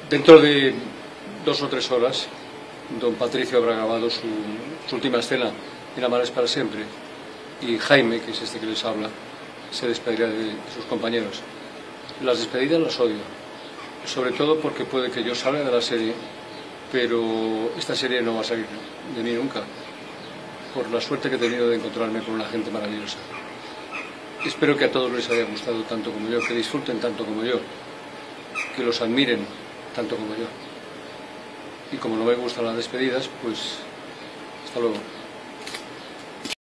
Dentro de 2 o 3 horas, don Patricio habrá grabado su última escena en Amares para siempre, y Jaime, que es este que les habla, se despedirá de sus compañeros. Las despedidas las odio, sobre todo porque puede que yo salga de la serie, pero esta serie no va a salir de mí nunca, por la suerte que he tenido de encontrarme con una gente maravillosa. Espero que a todos les haya gustado tanto como yo, que disfruten tanto como yo, que los admiren tanto como yo. Y como no me gustan las despedidas, pues hasta luego.